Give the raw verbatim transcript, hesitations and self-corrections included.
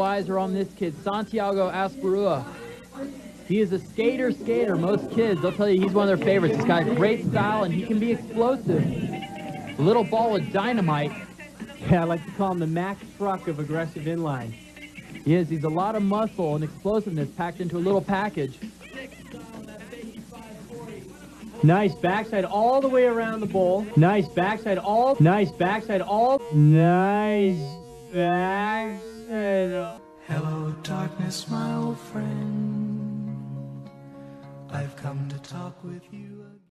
eyes are on this kid, Santiago Asperua. He is a skater skater. Most kids, they'll tell you he's one of their favorites. He's got great style, and he can be explosive. A little ball of dynamite. Yeah, I like to call him the Mack Truck of aggressive inline. He is. He's a lot of muscle and explosiveness packed into a little package. Nice backside all the way around the bowl. Nice backside all. Nice backside all. Nice backside. Hello, darkness, my old friend. I've come to talk with you.